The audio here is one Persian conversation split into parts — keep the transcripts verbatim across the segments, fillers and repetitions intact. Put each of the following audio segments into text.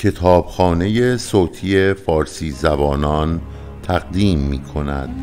کتابخانه صوتی فارسی زبانان تقدیم می کند.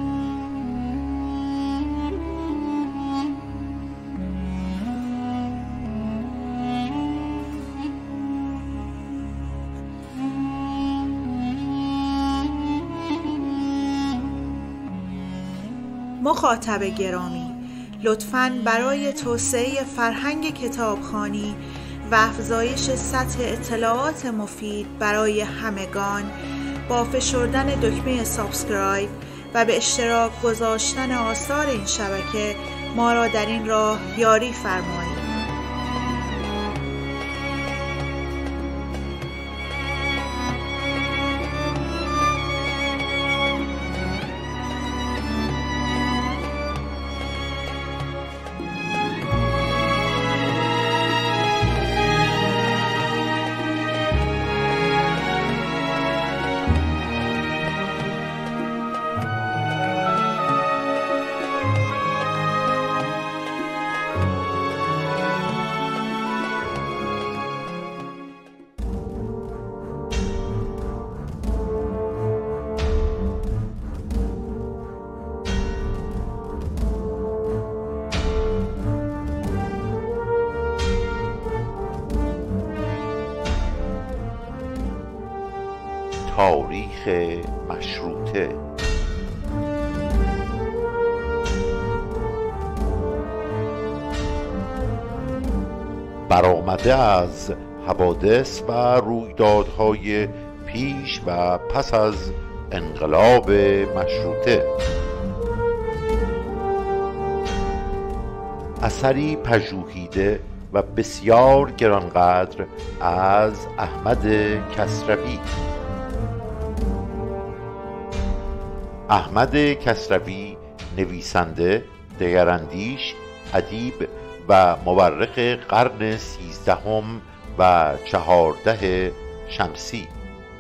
مخاطب گرامی، لطفاً برای توسعه فرهنگ کتابخوانی و افزایش سطح اطلاعات مفید برای همگان با فشردن دکمه سابسکرایب و به اشتراک گذاشتن آثار این شبکه ما را در این راه یاری فرمایید. تاریخ مشروطه. برآمده از حوادث و رویدادهای پیش و پس از انقلاب مشروطه، اثری پژوهیده و بسیار گرانقدر از احمد کسروی. احمد کسروی نویسنده، دگراندیش، ادیب و مورخ قرن سیزدهم و چهارده شمسی.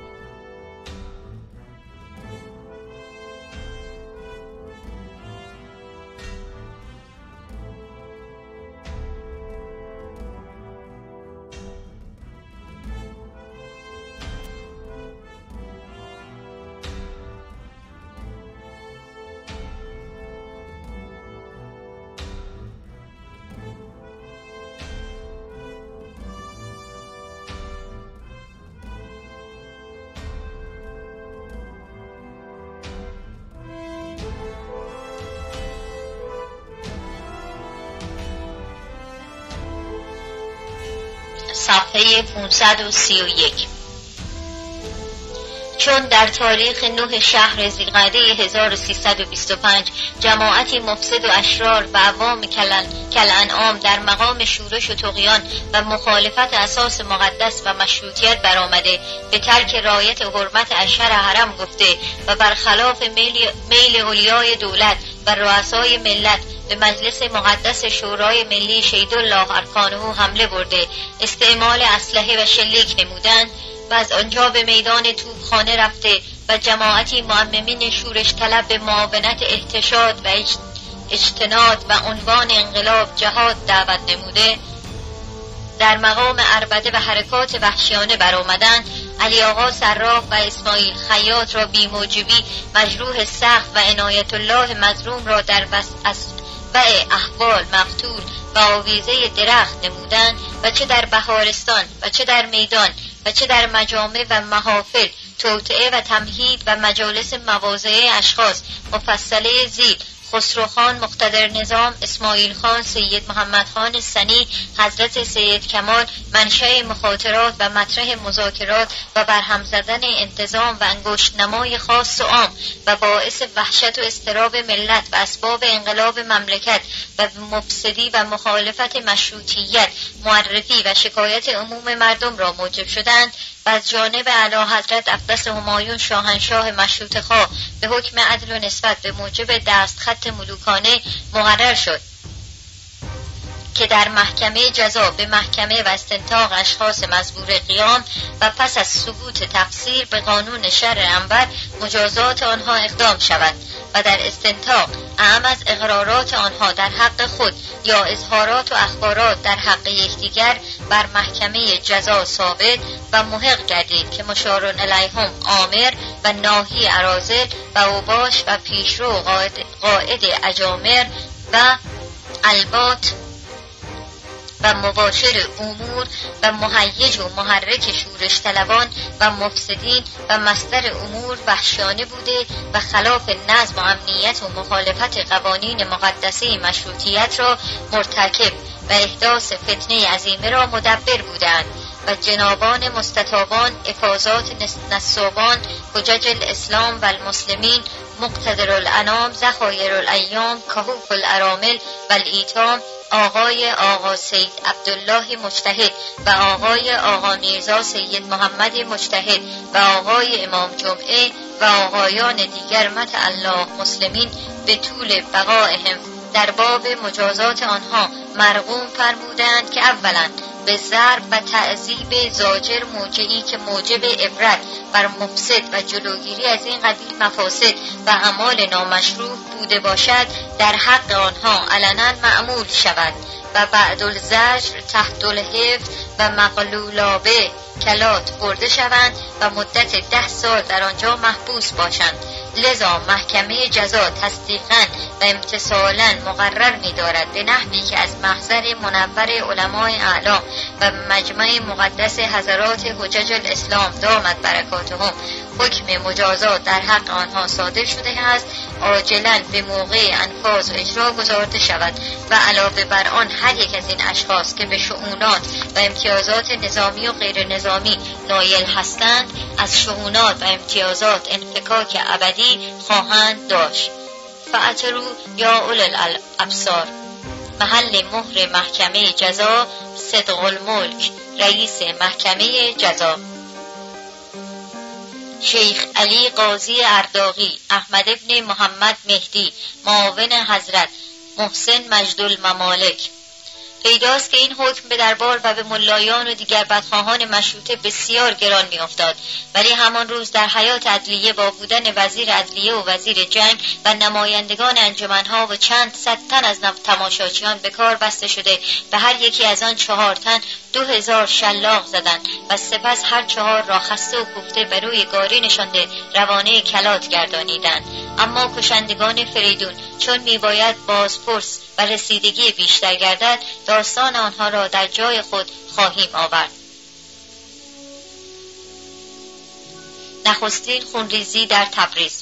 صفحه پانصد و سی و یک. چون در تاریخ نه شهر ذی‌القعده هزار و سیصد و بیست و پنج جماعتی مفسد و اشرار و عوام کالانعام در مقام شورش و طغیان و مخالفت اساس مقدس و مشروطیت برآمده، به ترک رعایت حرمت اشهر حرم گفته و برخلاف میل, میل اولیای دولت و رؤسای ملت به مجلس مقدس شورای ملی شهیدالله ارکانه حمله برده، استعمال اسلحه و شلیک نمودند و از آنجا به میدان توپخانه رفته و جماعتی معممین شورش طلب به معاونت احتشاد و اجتناد و عنوان انقلاب جهاد دعوت نموده، در مقام عربده و حرکات وحشیانه برآمدند. علی آقا صراف و اسماعیل خیاط را بی موجبی مجروح سخت و عنایت الله مظلوم را در وضع احوال مقتول و آویزه درخت نمودند و چه در بهارستان و چه در میدان و چه در مجامع و محافل توطئه و تمهید و مجالس مواضعه اشخاص مفصله زیر خسروخان مقتدر نظام، اسماعیل خان، سید محمد خان سنی، حضرت سید کمال منشأ مخاطرات و مطرح مذاکرات و برهم زدن انتظام و انگشت نمای خاص و عام و باعث وحشت و اضطراب ملت و اسباب انقلاب مملکت و مفسدی و مخالفت مشروطیت معرفی و شکایت عموم مردم را موجب شدند و از جانب اعلیحضرت اقدس همایون شاهنشاه مشروطه خواه به حکم عدل و نسبت به موجب دستخط ملوکانه مقرر شد که در محکمه جزا به محکمه و استنطاق اشخاص مزبور قیام و پس از ثبوت تقصیر به قانون شرع انور مجازات آنها اقدام شود و در استنطاق اعم از اقرارات آنها در حق خود یا اظهارات و اخبارات در حق یکدیگر بر محکمه جزا ثابت و محق گردید که مشارون الیهم آمر و ناهی اراذل و اوباش و پیشرو قائد, قائد اجامر و البات و مباشر امور و مهیج و محرک شورش طلبان و مفسدین و مصدر امور وحشیانه بوده و خلاف نظم و امنیت و مخالفت قوانین مقدسه مشروطیت را مرتکب و احداث فتنه عظیمه را مدبر بودند و جنابان مستطابان افاضات نصابان حجج الاسلام و المسلمین مقتدر الانام ذخایر الایام کهوف الارامل و الایتام آقای آقا سید عبدالله مجتهد و آقای آقا میرزا سید محمد مجتهد و آقای امام جمعه و آقایان دیگر مت الله مسلمین به طول بقائهم در باب مجازات آنها مرغوم فرمودند که اولا به ضرب و تعذیب زاجر موجعی که موجب عبرت بر مفسد و جلوگیری از این قبیل مفاسد و اعمال نامشروع بوده باشد در حق آنها علنا معمول شود و بعد الزجر تحت الحفظ و مقلولابه کلات برده شوند و مدت ده سال در آنجا محبوس باشند. لذا محکمه جزا تصدیقاً و امتثالاً مقرر می‌دارد به نحوی که از محضر منور علمای اعلام و مجمع مقدس حضرات حجج الاسلام دامت برکاتهم حکم مجازات در حق آنها صادر شده است عاجلاً به موقع انفاذ و اجرا گذارده شود و علاوه بر آن هر یک از این اشخاص که به شؤونات و امتیازات نظامی و غیر نظامی نایل هستند از شؤونات و امتیازات انفکاک ابدی خواهند داشت. فاعتروا یا اول الابصار. محل مهر محکمه جزا صدق الملک رئیس محکمه جزا شیخ علی قاضی ارداغی احمد ابن محمد مهدی معاون حضرت محسن مجدالممالک. پیداست که این حکم به دربار و به ملایان و دیگر بدخواهان مشروطه بسیار گران می افتاد، ولی همان روز در حیات عدلیه با بودن وزیر عدلیه و وزیر جنگ و نمایندگان انجمنها و چند صد تن از تماشاچیان به کار بسته شده به هر یکی از آن چهار تن دو هزار شلاق زدند و سپس هر چهار را خسته و کوفته بر روی گاری نشانده روانه کلات گردانیدند. اما کشندگان فریدون چون میباید بازپرس و رسیدگی بیشتر گردد داستان آنها را در جای خود خواهیم آورد. نخستین خونریزی در تبریز.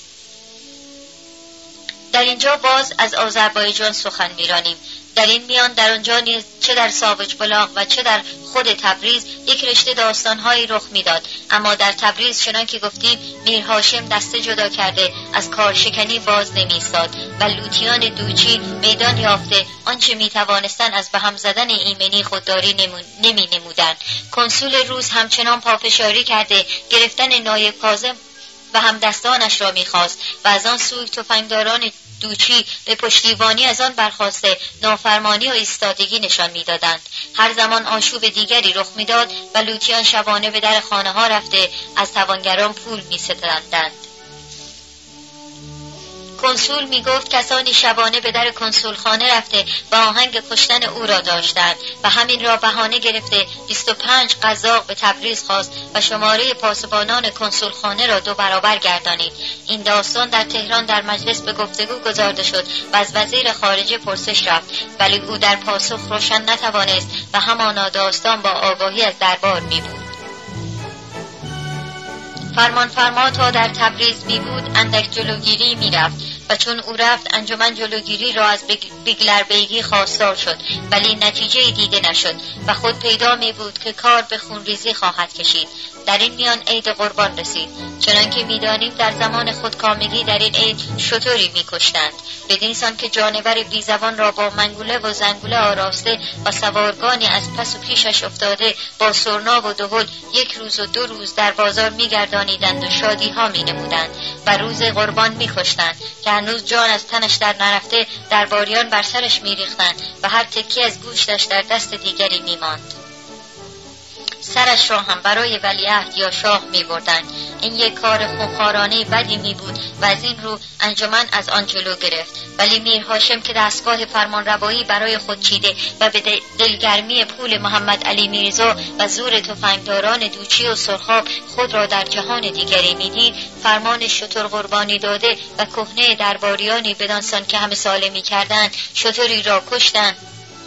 در اینجا باز از آذربایجان سخن میرانیم. در این میان در آنجا نیز چه در ساوج بلاغ و چه در خود تبریز یک رشته داستانهایی رخ میداد، اما در تبریز چنان که گفتیم میر هاشم دسته جدا کرده از کارشکنی باز نمی‌ایستاد و لوتیان دوچی میدان یافته آنچه میتوانستند از به هم زدن ایمنی خودداری نمی نمودند. کنسول روس همچنان پافشاری کرده گرفتن نایب کاظم و همدستانش را می‌خواست و از آن سوی تفنگداران دوچی به پشتیبانی از آن برخاسته نافرمانی و ایستادگی نشان می‌دادند. هر زمان آشوب دیگری رخ می‌داد و لوتیان شبانه به در خانه‌ها رفته از توانگران پول می‌ستاندند. کنسول میگفت کسانی شبانه به در کنسول خانه رفته و آهنگ کشتن او را داشتند و همین را بهانه گرفته بیست و پنج قزاق به تبریز خواست و شماره پاسبانان کنسول خانه را دو برابر گردانید. این داستان در تهران در مجلس به گفتگو گذارده شد و از وزیر خارجه پرسش رفت، ولی او در پاسخ روشن نتوانست و همانا داستان با آگاهی از دربار می بود. فرمان فرما تا در تبریز می بود اندک جلوگیری می رفت و چون او رفت انجمن جلوگیری را از بیگلربیگی خواستار شد، ولی نتیجه دیده نشد و خود پیدا می بود که کار به خونریزی خواهد کشید. در این میان عید قربان رسید. چنانکه می‌دانیم در زمان خودکامگی در این عید شتری می‌کشتند، بدین سان که جانور بیزبان را با منگوله و زنگوله آراسته و سوارگانی از پس و پیشش افتاده با سرنا و دهل یک روز و دو روز در بازار می‌گردانیدند و شادی‌ها می‌نمودند و روز قربان می‌کشتند که هنوز جان از تنش در نرفته درباریان بر سرش می‌ریختند و هر تکی از گوشتش در دست دیگری می‌ماند. سرش را هم برای ولیعهد یا شاه می بردند. این یک کار خونخوارانه بدی می بود و از این رو انجمن از آن جلو گرفت. ولی میر هاشم که دستگاه فرمانروایی برای خود چیده و به دلگرمی پول محمد علی میرزا و زور تفنگداران دوچی و سرخاب خود را در جهان دیگری میدید، فرمان شتر قربانی داده و کهنه درباریانی بدانسان که همه ساله میکردند شتری را کشتند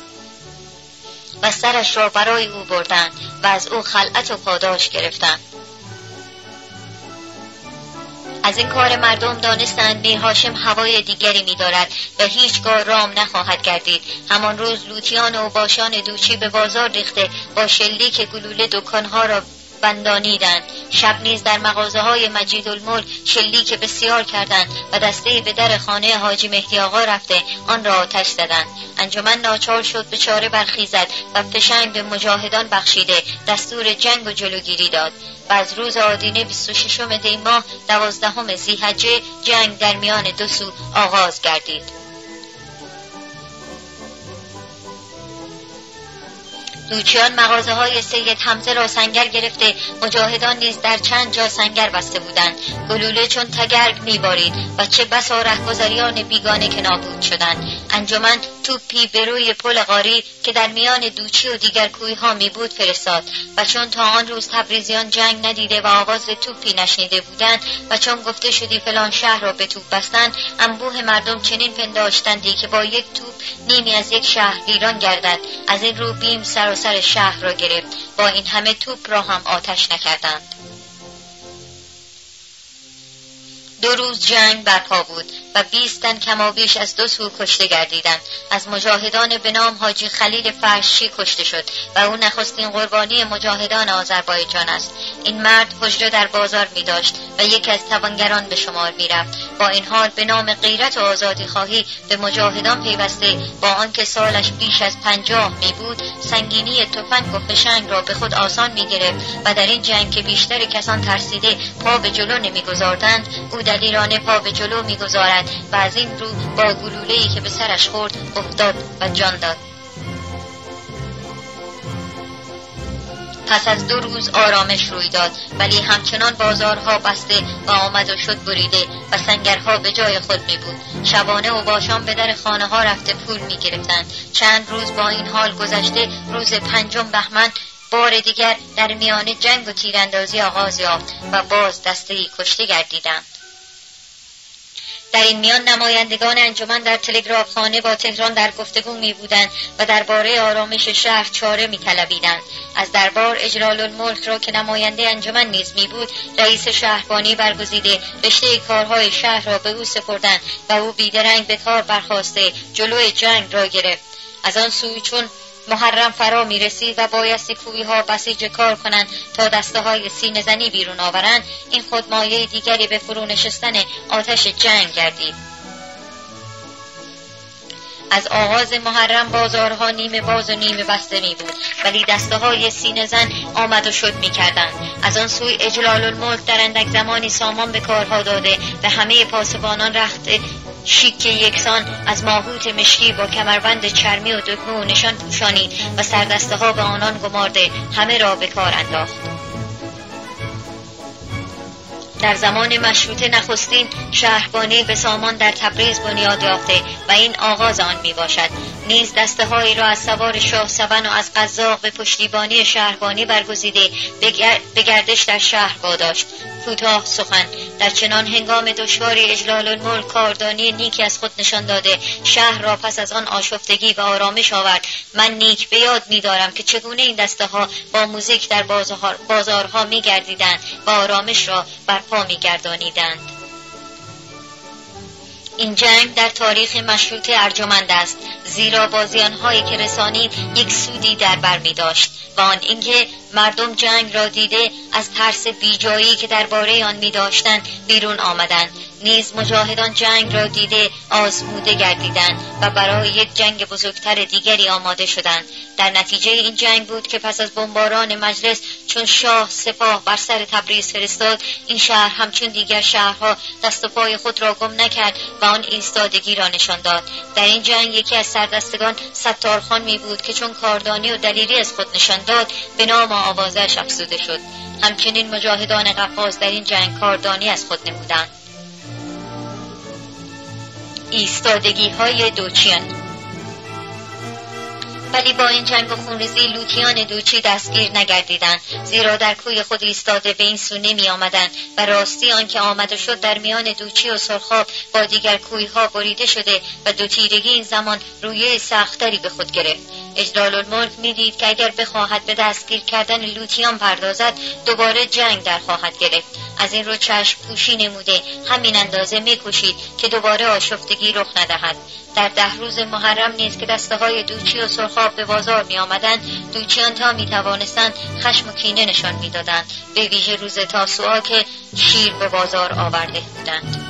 و سرش را برای او بردند و از او خلعت و پاداش گرفتند. از این کار مردم دانستند میر هاشم هوای دیگری می دارد و هیچگاه رام نخواهد گردید. همان روز لوتیان و باشان دوچی به بازار ریخته با شلیک گلوله دکانها را بندانیدند. شب نیز در مغازه های مجید الملک شلیک بسیار کردند و دسته به در خانه حاجی مهدی آقا رفته آن را آتش زدند. انجمن ناچار شد به چاره برخیزد و فشنگ به مجاهدان بخشیده دستور جنگ و جلوگیری داد و از روز آدینه بیست و ششم دی ماه دوازدهم ذی‌حجه جنگ در میان دو سو آغاز گردید. دوچیان مغازه های سید حمزه را سنگر گرفته، مجاهدان نیز در چند جا سنگر بسته بودند. گلوله چون تگرگ میبارید و چه بسا رهگذریان بیگانه که نابود شدند. انجمن توپی به روی پل قاری که در میان دوچی و دیگر کویها می بود فرستاد و چون تا آن روز تبریزیان جنگ ندیده و آواز توپی نشنیده بودند و چون گفته شدی فلان شهر را به توپ بستند، انبوه مردم چنین پنداشتندی که با یک توپ نیمی از یک شهر ویران گردد. از این رو بیم سر و سر شهر را گرفت. با این همه توپ را هم آتش نکردند. دو روز جنگ برپا بود و بیست تن کمابیش از دو سو کشته گردیدند. از مجاهدان به نام حاجی خلیل فرشی کشته شد و او نخستین قربانی مجاهدان آذربایجان است. این مرد حجره در بازار می داشت و یکی از توانگران به شمار می رفت. با این حال به نام غیرت و آزادی خواهی به مجاهدان پیوسته، با آنکه سالش بیش از پنجاه می بود، سنگینی تفنگ و فشنگ را به خود آسان می گرفت و در این جنگ که بیشتر کسان ترسیده پا به جلو نمی گذاردند، او دلیرانه پا به جلو می گذارد و از این رو با گلوله‌ای که به سرش خورد افتاد و جان داد. پس از دو روز آرامش روی داد، ولی همچنان بازارها بسته و آمد و شد بریده و سنگرها به جای خود می بود. شبانه و باشان به در خانه ها رفته پول می گرفتند. چند روز با این حال گذشته، روز پنجم بهمن بار دیگر در میان جنگ و تیراندازی آغاز یافت و باز دسته‌ای کشته گردیدند. در این میان نمایندگان انجمن در تلگراف خانه با تهران در گفتگو می بودند و درباره آرامش شهر چاره می طلبیدند. از دربار اجلال الملک را که نماینده انجمن نیز می بود، رئیس شهربانی برگزیده رشته کارهای شهر را به او سپردند و او بیدرنگ به کار برخاسته جلوی جنگ را گرفت. از آن سوی چون محرم فرا می رسید و بایستی کوی ها بسیج کار کنند تا دسته های سینه زنی بیرون آورند، این خود مایه دیگری به فرو نشستن آتش جنگ گردید. از آغاز محرم بازارها نیمه باز و نیمه بسته می بود، ولی دسته های سینه زن آمد و شد می کردند. از آن سوی اجلال الملک در اندک زمانی سامان به کارها داده و همه پاسبانان رخت شیک یکسان از ماهوت مشکی با کمربند چرمی و دکمه و نشان پوشانید و سردسته ها به آنان گمارده همه را به کار انداخت. در زمان مشروطه نخستین شهربانی به سامان در تبریز بنیاد یافته و این آغاز آن می باشد. نیز دسته هایی را از سوار شاه سبن و از قزاق به پشتیبانی شهربانی برگزیده به گردش در شهر واداشت. کوتاه سخن، در چنان هنگام دشواری اجلال الملک کاردانی نیکی از خود نشان داده شهر را پس از آن آشفتگی و آرامش آورد. من نیک به یاد می دارم که چگونه این دسته ها با موزیک در بازار بازارها می گردیدند و آرامش را برپا می گردانیدند. این جنگ در تاریخ مشروطه ارجمند است، زیرا بازیان‌هایی که رسانید یک سودی در بر می داشت و آن اینکه مردم جنگ را دیده از ترس بیجایی که درباره آن می داشتند بیرون آمدند. نیز مجاهدان جنگ را دیده آزموده گردیدند و برای یک جنگ بزرگتر دیگری آماده شدند. در نتیجه این جنگ بود که پس از بمباران مجلس چون شاه سپاه بر سر تبریز فرستاد، این شهر همچون دیگر شهرها دست و پای خود را گم نکرد و آن ایستادگی را نشان داد. در این جنگ یکی از سردستگان ستارخان می بود که چون کاردانی و دلیری از خود نشان داد به نام آوازش افزوده شد. همچنین مجاهدان قفقاز در این جنگ کاردانی از خود نمودند. ایستادگی های دوچیان. ولی با این جنگ و خونریزی لوتیان دوچی دستگیر نگردیدند، زیرا در کوی خود ایستاده به این سو نمی آمدند و راستی آنکه آمده شد در میان دوچی و سرخاب با دیگر کویها بریده شده و دو تیرگی این زمان رویه سختری به خود گرفت. اجلال الملک می دید که اگر بخواهد به دستگیر کردن لوتیان پردازد دوباره جنگ در خواهد گرفت. از این رو چشم پوشی نموده همین اندازه می کوشید که دوباره آشفتگی رخ ندهد. در ده روز محرم نیز که دسته های دوچی و سرخاب به بازار می آمدند، دوچیان تا می توانستند خشم و کینه نشان می دادند، به ویژه روز تاسوعا که شیر به بازار آورده بودند.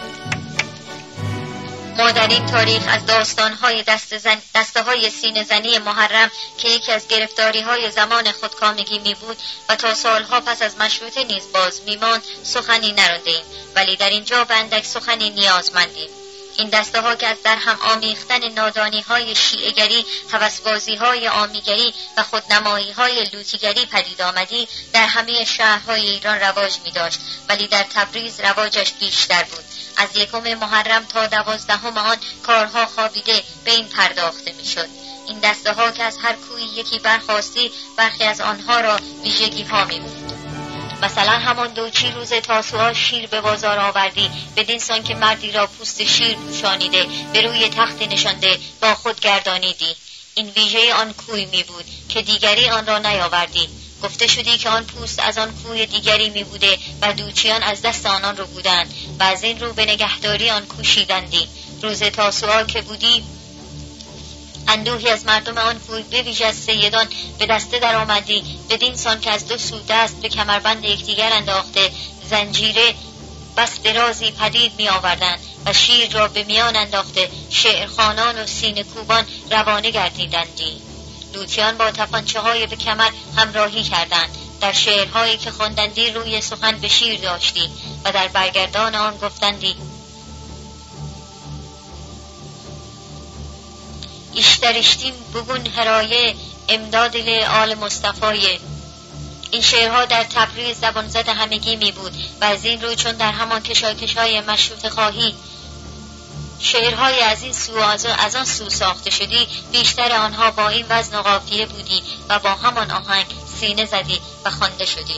ما در این تاریخ از داستان‌های دست زن... دسته های سینه زنی محرم که یکی از گرفتاری های زمان خودکامگی می بود و تا سالها پس از مشروطه نیز باز می ماند سخنی نراندیم، ولی در اینجا به اندک سخنی نیازمندیم. این دسته ها که از در هم آمیختن نادانی های شیعه‌گری، هوسبازی های عامیگری و خودنمایی های لوتیگری پدید آمدی در همه شهرهای ایران رواج می داشت، ولی در تبریز رواجش بیشتر بود. از یکم محرم تا دوازدهم آن کارها خوابیده به این پرداخته می شد. این دسته ها که از هر کوی یکی برخاستی برخی از آنها را ویژگی ها می بود. مثلا همان دوچی روز تاسوعا شیر به بازار آوردی، بدین سان که مردی را پوست شیر پوشانیده به روی تخت نشانده با خود گردانیدی. این ویژه آن کوی می بود که دیگری آن را نیاوردی. گفته شدی که آن پوست از آن کوی دیگری می بوده و دوچیان از دست آنان رو بودند و از این رو به نگهداری آن کوشیدندی. روز تاسوعا که بودی اندوهی از مردم آن کوی به ویژه از سیدان به دسته در آمدی، بدین سان که از دو سو دست به کمربند یکدیگر انداخته زنجیره بس درازی پدید می آوردند و شیر را به میان انداخته شعرخوانان و سینه کوبان روانه گردیدندی. لوتیان با تپانچه های به کمر همراهی کردند. در شعرهایی که خواندندی روی سخن به شیر داشتی و در برگردان آن گفتندی اشترشتیم بگون هرایه امدادل آل مصطفی. این شعرها در تبریز زبان زد همگی می بود و از این رو چون در همان کشاکش های مشروط خواهی شعرهای از این سو از آن سو ساخته شدی، بیشتر آنها با این وزن و قافیه بودی و با همان آهنگ سینه زدی و خوانده شدی.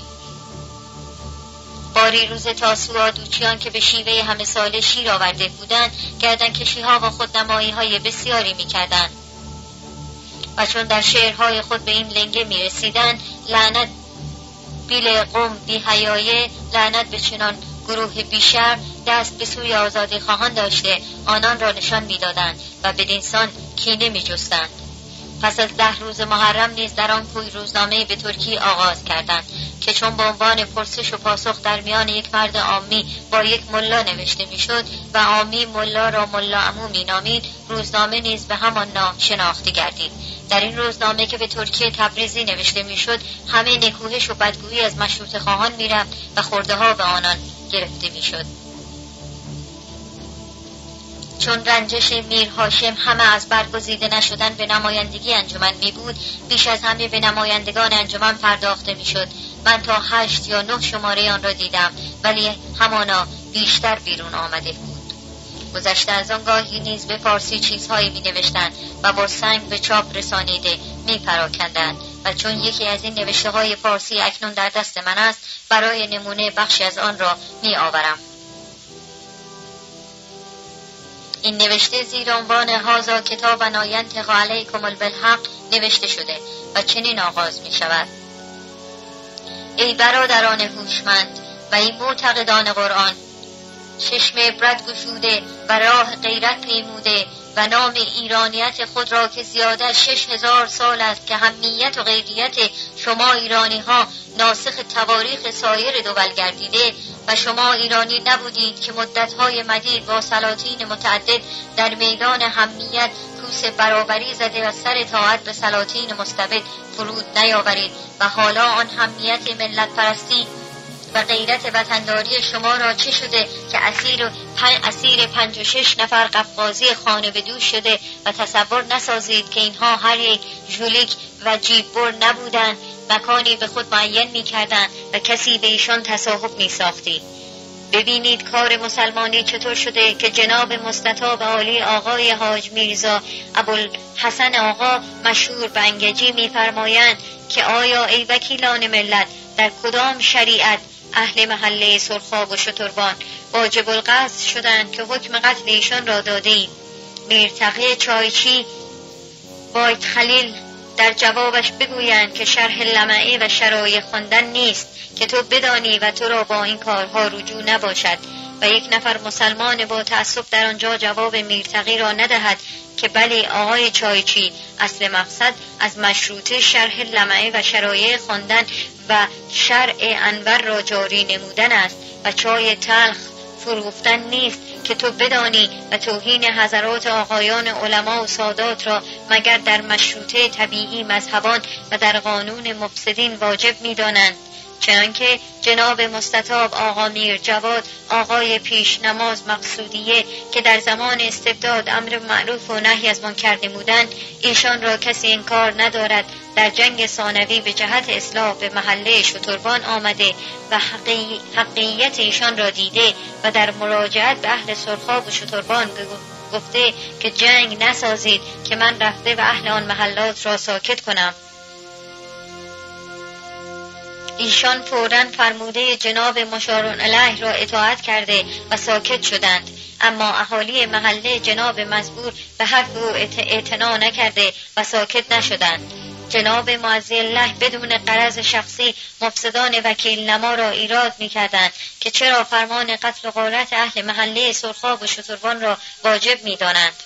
باری روز تاسوعا دوچیان که به شیوه همه ساله شیر آورده بودند گردن کشی ها و خودنمایی های بسیاری می کردند و چون در شعرهای خود به این لنگه می رسیدند لعنت بیل قوم بی حیایه، لعنت به چنان گروه بیشر دست به سوی آزادی خواهان داشته آنان را نشان می دادند و بدین سان کینه می جستند. پس از ده روز محرم نیز در آن کوی روزنامه به ترکی آغاز کردند که چون به عنوان پرسش و پاسخ در میان یک مرد عامی با یک ملا نوشته می شد و عامی ملا را ملا عمو می نامید، روزنامه نیز به همان نام شناخته گردید. در این روزنامه که به ترکی تبریزی نوشته می شد همه نکوهش و بدگویی از مشروط خواهان می رفت و خورده ها به آنان گرفته می شد. چون رنجش میر هاشم همه از برگزیده نشدن به نمایندگی انجمن می بود، بیش از همه به نمایندگان انجمن پرداخته می شد. من تا هشت یا نه شماره آن را دیدم، ولی همانا بیشتر بیرون آمده بود. گذشته از آن گاهی نیز به فارسی چیزهایی می نوشتند و با سنگ به چاپ رسانیده می پراکندند و چون یکی از این نوشته های فارسی اکنون در دست من است، برای نمونه بخشی از آن را می آورم. این نوشته زیر عنوان هازا کتابنا ینطق علیکم بالحق نوشته شده و چنین آغاز می شود: ای برادران هوشمند و ای معتقدان قرآن، چشم عبرت گشوده و راه غیرت پیموده و نام ایرانیت خود را که زیاده شش هزار سال است که همیت و غیریت شما ایرانی ها ناسخ تواریخ سایر دول گردیده و شما ایرانی نبودید که مدتهای مدید با سلاطین متعدد در میدان همیت کوس برابری زده و سر طاعت به سلاطین مستبد فرود نیاورید و حالا آن همیت ملت پرستی و غیرت وطنداری شما را چه شده که اسیر پن... اسیر پنج و شش نفر قفقازی خانه به دوش شده و تصور نسازید که اینها هر یک ژولیک و جیببر نبودند، مکانی به خود معین می کردند و کسی به ایشان تصاحب می ساختی. ببینید کار مسلمانی چطور شده که جناب مستطاب عالی آقای حاج میرزا ابوالحسن آقا مشهور به انگجی می فرمایند که آیا ای وکیلان ملت در کدام شریعت اهل محله سرخاب و شتربان واجب القصد شدند که حکم قتل ایشان را دادید؟ میرتقی چایچی باید خلیل در جوابش بگویند که شرح لمعی و شرایع خواندن نیست که تو بدانی و تو را با این کارها رجوع نباشد. و یک نفر مسلمان با تعصب در آنجا جواب میرتقی را ندهد که بله آقای چایچی، اصل مقصد از مشروطه شرح لمعی و شرایع خواندن و شرع انور را جاری نمودن است و چای تلخ فروختن نیست که تو بدانی و توهین حضرات آقایان علما و سادات را مگر در مشروطه طبیعی مذهبان و در قانون مفسدین واجب می دانند. چنانکه جناب مستطاب آقا میر جواد آقای پیش نماز مقصودیه که در زمان استبداد امر معروف و نهی از منکر نمودند، ایشان را کسی انکار ندارد در جنگ ثانوی به جهت اصلاح به محله شتربان آمده و حقی... حقیقت ایشان را دیده و در مراجعت به اهل سرخاب و شتربان گفته که جنگ نسازید که من رفته و اهل آن محلات را ساکت کنم. ایشان فوراً فرموده جناب مشارون علیه را اطاعت کرده و ساکت شدند، اما اهالی محله جناب مزبور به حرف او اعتنا نکرده و ساکت نشدند. جناب معزی الله بدون غرض شخصی مفسدان وکیل نما را ایراد می کردند که چرا فرمان قتل و غارت اهل محله سرخاب و شتربان را واجب می دانند.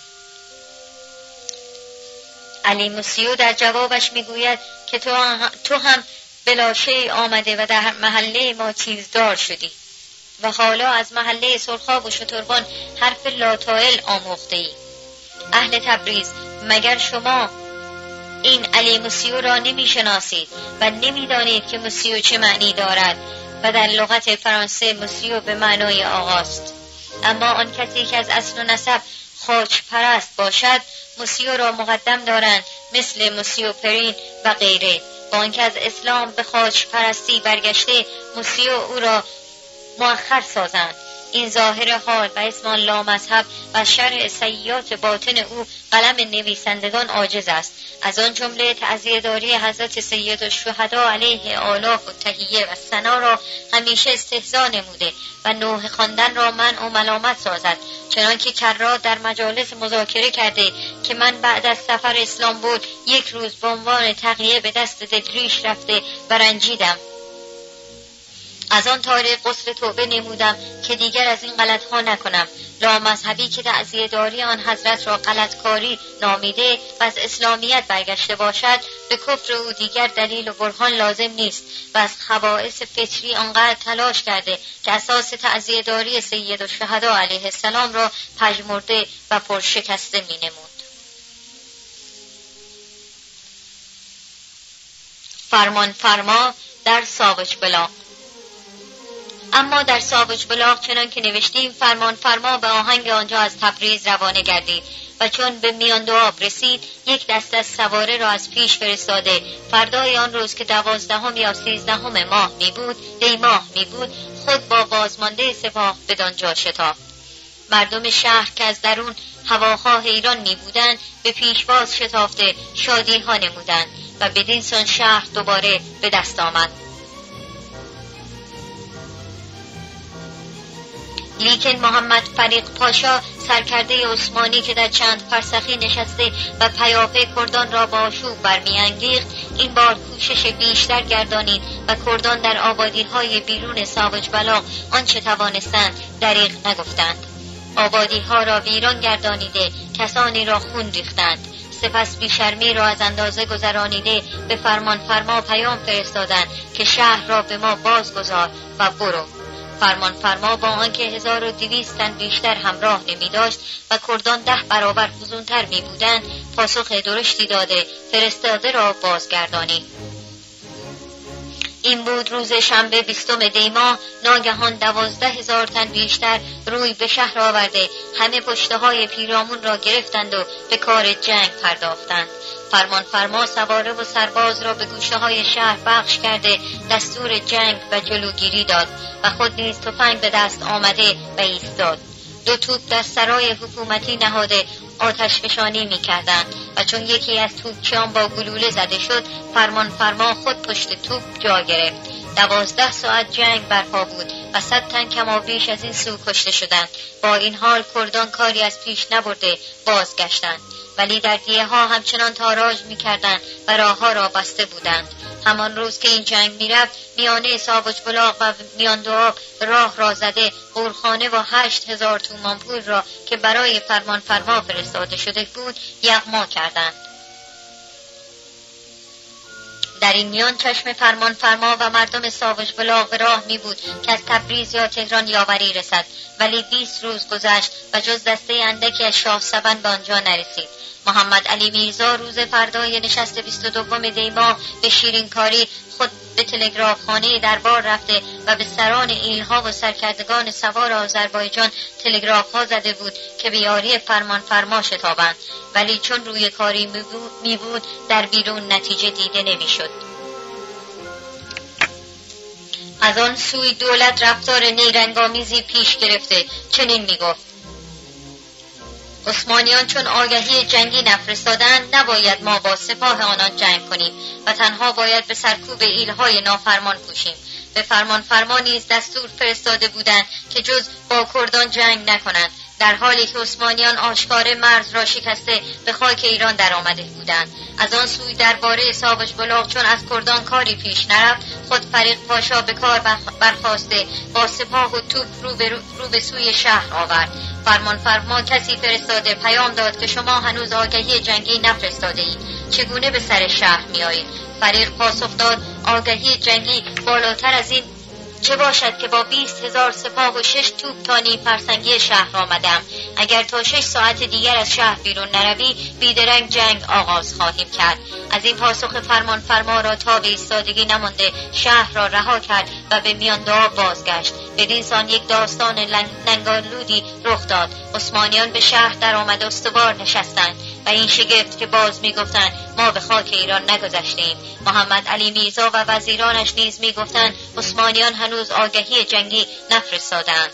علی موسیو در جوابش می گوید که تو هم, تو هم بلا شیء آمده و در محله ما چیزدار شدی و حالا از محله سرخاب و شتربان حرف لاتائل آموخته ای. اهل تبریز، مگر شما این علی موسیو را نمی شناسید و نمی دانید که موسیو چه معنی دارد و در لغت فرانسه موسیو به معنای آقاست. اما آن کسی که از اصل و نسب خاک پرست باشد موسیو را مقدم دارند، مثل موسیو پرین و غیره. با آنکه از اسلام به خاک پرستی برگشته موسیو او را مؤخر سازند. این ظاهر حال و اسم لا مذهب و شرع سیئات باطن او قلم نویسندگان عاجز است. از آن جمله تعزیه‌داری حضرت سید الشهدا علیه آلاف و تحیه و ثنا را همیشه استهزا نموده و نوح خواندن را منع و ملامت سازد، چنانکه کرات در مجالس مذاکره کرده که من بعد از سفر اسلامبول یک روز به عنوان تقیه به دست دلریش رفته و رنجیدم. از آن تاریخ غسل توبه نمودم که دیگر از این غلط ها نکنم. لامذهبی که تعزیه‌داری آن حضرت را غلطکاری نامیده و از اسلامیت برگشته باشد، به کفر او دیگر دلیل و برهان لازم نیست و از خبائث فطری آنقدر تلاش کرده که اساس تعزیه‌داری سید الشهدا علیه السلام را پژمرده و پرشکسته می نمود. فرمان فرما در ساوج بلاغ. اما در ساوج بلاغ چنان که نوشتیم فرمان فرما به آهنگ آنجا از تبریز روانه گردید و چون به میان دو آب رسید یک دست از سواره را از پیش فرستاده فردای آن روز که دوازدهم یا سیزدهم ماه می بود دی ماه می بود خود با بازمانده سپاه بدانجا شتافت. مردم شهر که از درون هواخواه ایران می بودند به پیشواز شتافته شادی ها نمودند و بدین سان شهر دوباره به دست آمد. لیکن محمد فریق پاشا سرکرده عثمانی که در چند فرسخی نشسته و پیاپی کردان را با آشوب برمیانگیخت این بار کوشش بیشتر گردانید و کردان در آبادی‌های بیرون ساوج بلاغ آنچه توانستند دریغ نگفتند. آبادی‌ها را ویران گردانیده کسانی را خون ریختند. سپس بیشرمی را از اندازه گذرانیده به فرمان فرما پیام فرستادند که شهر را به ما بازگذار و برو. فرمان فرما با آنکه هزار و دویست تن بیشتر همراه نمی داشت و کردان ده برابر فزونتر می بودند پاسخ درشتی داده فرستاده را بازگردانی. این بود روز شنبه بیستم دی ماه. ناگهان دوازده هزار تن بیشتر روی به شهر آورده همه پشته های پیرامون را گرفتند و به کار جنگ پرداختند. فرمان فرما سواره و سرباز را به گوشه های شهر بخش کرده دستور جنگ و جلوگیری داد و خود نیز تفنگ به دست آمده و ایستاد. دو توپ در سرای حکومتی نهاده آتش فشانی می کردند و چون یکی از توپچیان با گلوله زده شد، فرمان فرما خود پشت توپ جا گرفت. دوازده ساعت جنگ برپا بود و صد تن کما بیش از این سو کشته شدند. با این حال کردان کاری از پیش نبرده بازگشتند، ولی در دیه ها همچنان تاراج می کردند و راه ها را بسته بودند. همان روز که این جنگ می رفت، میانه ساوج بلاغ و میان دو آب راه را زده قورخانه و هشت هزار تومان پول را که برای فرمان فرما فرستاده شده بود یغما کردند. در این میان چشم فرمان فرما و مردم ساوج بلاغ به راه می بود که از تبریز یا تهران یاوری رسد، ولی بیست روز گذشت و جز دسته اندکی از شاه سبن به آنجا نرسید. محمد علی میرزا روز فردای نشست بیست و دوم دی ماه به شیرینکاری خود به تلگراف خانه دربار رفته و به سران ایلها و سرکردگان سوار آذربایجان تلگراف ها زده بود که به یاری فرمان فرما شتابند، ولی چون روی کاری می بود در بیرون نتیجه دیده نمی شد. از آن سوی دولت رفتار نیرنگامیزی پیش گرفته چنین می گفت: عثمانیان چون آگهی جنگی نفرستادند، نباید ما با سپاه آنان جنگ کنیم و تنها باید به سرکوب ایلهای نافرمان کوشیم. به فرمان فرما نیز دستور فرستاده بودند که جز با کردان جنگ نکنند، در حالی که عثمانیان آشکار مرز را شکسته به خاک ایران در آمده بودند. از آن سوی درباره ساوج بلاغ چون از کردان کاری پیش نرفت، خود فریق پاشا به کار برخاسته با سپاه و توپ رو به, رو به سوی شهر آورد. فرمان فرما کسی فرستاده پیام داد که شما هنوز آگهی جنگی نفرستاده اید، چگونه به سر شهر می آیید؟ فریق پاسخ داد: آگهی جنگی بالاتر از این چه باشد که با بیست هزار سپاه و شش توپ تا نیم فرسنگی شهر آمدم. اگر تا شش ساعت دیگر از شهر بیرون نروی، بیدرنگ جنگ آغاز خواهیم کرد. از این پاسخ فرمان فرما را تا به ایستادگی نمانده شهر را رها کرد و به میان دو آب بازگشت. بدین سان یک داستان لنگالودی رخ داد. عثمانیان به شهر در آمد استوار نشستند و این شگفت که باز می گفتند ما به خاک ایران نگذشتیم. محمد علی میرزا و وزیرانش نیز می گفتند عثمانیان هنوز آگهی جنگی نفرستادند.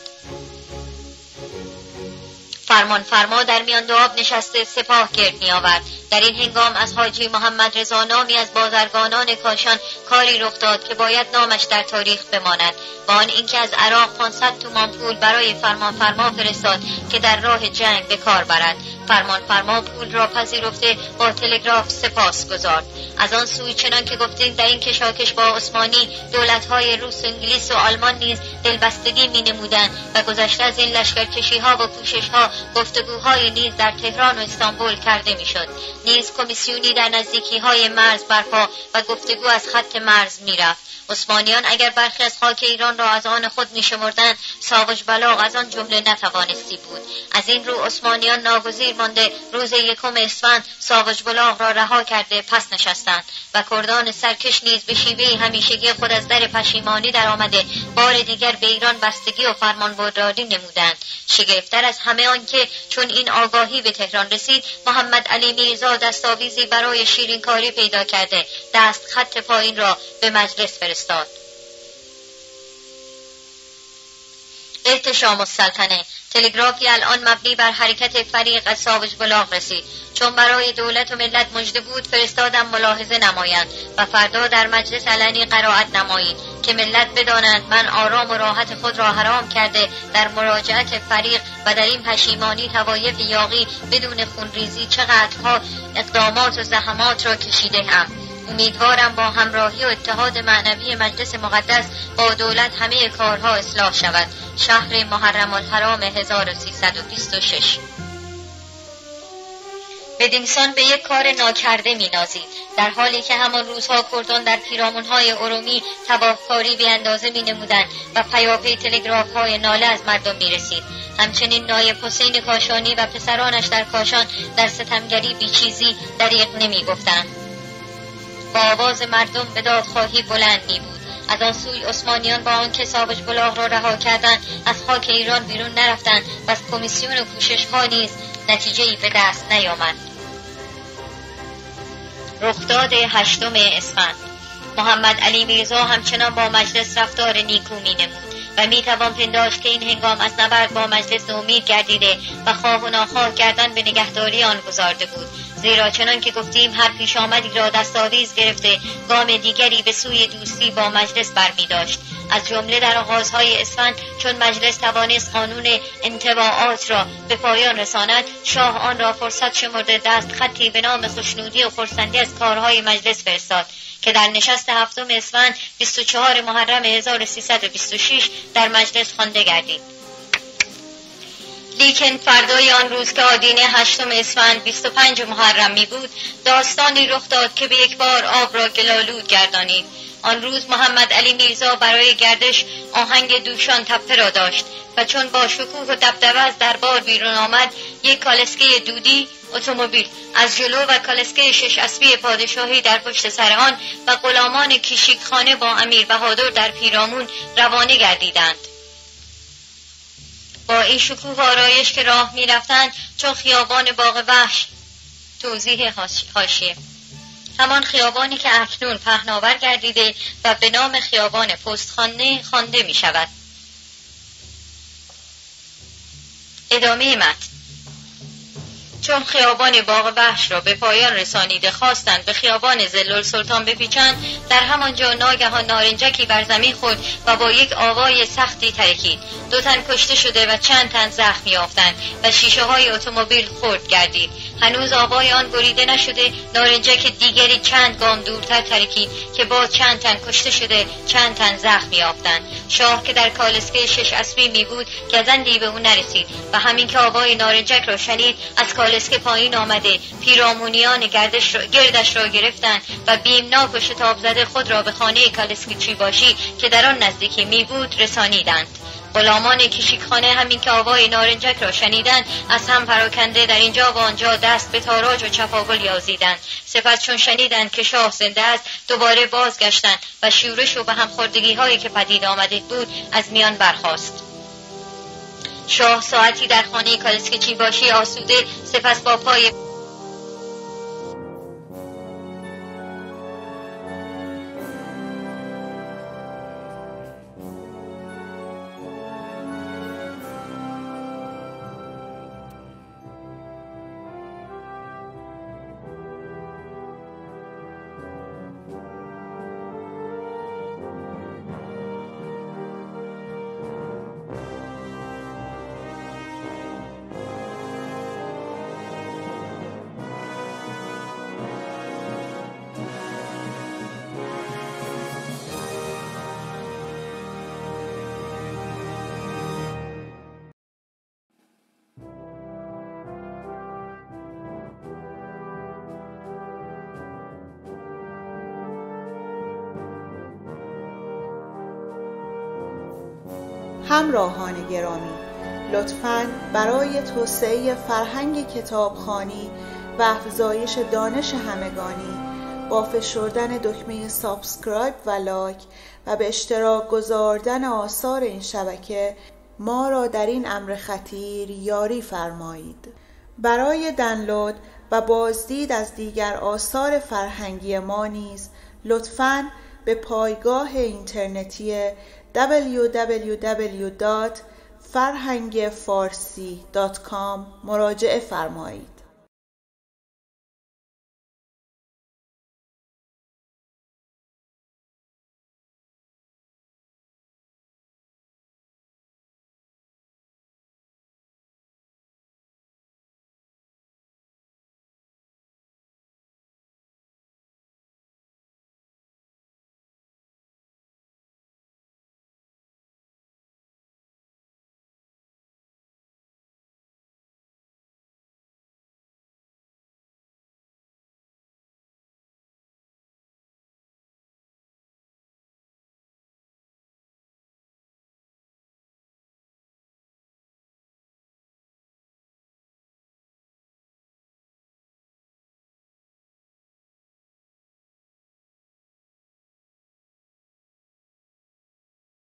فرمان فرما در میان دو آب نشسته سپاه گرد می آورد. در این هنگام از حاجی محمد رضا نامی از بازرگانان کاشان کاری رخ داد که باید نامش در تاریخ بماند، با آن اینکه از عراق پانصد تومان پول برای فرمان فرما فرستاد که در راه جنگ به کار برد. فرمان فرما پول را پذیرفته با تلگراف سپاس گذارد. از آن سوی چنان که گفتیم در این کشاکش با عثمانی دولت‌های روس و انگلیس و آلمان نیز دلبستگی می‌نمودند و گذشته از این لشکرکشی‌ها و کوشش‌ها گفتگوهای نیز در تهران و استانبول کرده می‌شد. نیز کمیسیونی در نزدیکی‌های مرز برپا و گفتگو از خط مرز می‌رفت. عثمانیان اگر برخی از خاک ایران را از آن خود می‌شمردند، ساوج بلاغ از آن جمله نتوانستی بود. از این رو عثمانیان ناگزیر مانده روز یکم اسفند ساوج بلاغ را رها کرده پس نشستند و کردان سرکش نیز به شیوه همیشگی خود از در پشیمانی در آمده بار دیگر به ایران بستگی و فرمانبرداری نمودند. شگفت‌تر از همه آن که چون این آگاهی به تهران رسید، محمد علی میرزا دستاویزی برای شیرینکاری پیدا کرده دست خط پایین را به مجلس فرستاد. احتشام السلطنه. تلگرافی الان مبنی بر حرکت فریق از ساوج بلاغ رسید. چون برای دولت و ملت مژده بود، فرستادم ملاحظه نمایند و فردا در مجلس علنی قرائت نمایید که ملت بدانند من آرام و راحت خود را حرام کرده در مراجعت فریق و در این پشیمانی طوایف یاغی بدون خونریزی چقدرها اقدامات و زحمات را کشیده هم. امیدوارم با همراهی و اتحاد معنوی مجلس مقدس با دولت همه کارها اصلاح شود. شهر محرم الحرام هزار و سیصد و بیست و شش. بدینسان به یک کار ناکرده می نازید، در حالی که همان روزها کردان در پیرامونهای ارومی تباهکاری به اندازه می نمودند و پیاپی تلگراف های ناله از مردم می رسید. همچنین نایب حسین کاشانی و پسرانش در کاشان در ستمگری بیچیزی دریغ نمی گفتند. با آواز مردم به دادخواهی بلند می بود. از آن سوی عثمانیان با آنکه ساوج بلاغ را رها کردند از خاک ایران بیرون نرفتند و از کمیسیون و کوشش‌ها نیز نتیجه‌ای به دست نیامد. رخداد هشتم اسفند. محمد علی میرزا همچنان با مجلس رفتار نیکو می‌نمود و میتوان پنداشت که این هنگام از نبرد با مجلس نومید گردیده و خواه و ناخواه کردن به نگهداری آن گذارده بود، زیرا چنان که گفتیم هر پیش آمدی را دستاویز گرفته گام دیگری به سوی دوستی با مجلس برمی داشت. از جمله در آغازهای اسفند چون مجلس توانست قانون انطباعات را به پایان رساند، شاه آن را فرصت شمرده دست خطی به نام خوشنودی و خرسندی از کارهای مجلس فرستاد که در نشست هفتم اسفند بیست و چهار محرم هزار و سیصد و بیست و شش در مجلس خوانده گردید. لیکن فردای آن روز که آدینه هشتم اسفند بیست و پنج محرم می بود، داستانی رخ داد که به یک بار آب را گلالود گردانید. آن روز محمد علی میرزا برای گردش آهنگ دوشان تپه را داشت و چون با شکوه و دبدبه از دربار بیرون آمد، یک کالسکه دودی اتومبیل از جلو و کالسکه شش اسبی پادشاهی در پشت سر آن و غلامان کشیکخانه با امیر بهادر در پیرامون روانه گردیدند. با این شکوه و آرایش که راه می رفتند چون خیابان باغ وحش. توضیح حاشیه: همان خیابانی که اکنون پهناور گردیده و به نام خیابان پستخانه خوانده می شود. ادامه متن. چون خیابان باغ وحش را به پایان رسانیده خواستند به خیابان ضلالسلطان بپیچند، در همانجا ناگهان نارنجکی بر زمین خورد و با یک آوای سختی ترکید. دو تن کشته شده و چند تن زخم یافتند و شیشه های اتومبیل خرد گردید. هنوز آوای آن بریده نشده، نارنجک دیگری چند گام دورتر ترکید که با چند تن کشته شده چند تن زخم یافتند. شاه که در کالسکه شش اسبی می بود گزندی به او نرسید و همین که آوای نارنجک را شنید از کالسکه پایین آمده پیرامونیان گردش را گردش را گرفتند و بیمناک و شتاب زده خود را به خانه کالسکه چیباشی که در آن نزدیکی می بود رسانیدند. غلامان کشیکخانه همین که آوای نارنجک را شنیدند از هم پراکنده در اینجا و آنجا دست به تاراج و چپاول یازیدند. سپس چون شنیدند که شاه زنده است دوباره بازگشتند و شورش و به هم خوردگی هایی که پدید آمده بود از میان برخاست. شاه ساعتی در خانه کالسکه چیباشی آسوده، سپس با پای همراهان گرامی، لطفاً برای توسعه فرهنگ کتابخوانی و افزایش دانش همگانی با فشردن دکمه سابسکرایب و لایک و به اشتراک گذاردن آثار این شبکه ما را در این امر خطیر یاری فرمایید. برای دانلود و بازدید از دیگر آثار فرهنگی ما نیز لطفاً به پایگاه اینترنتی دبلیو دبلیو دبلیو دات فرهنگ فارسی دات کام مراجعه فرمایید.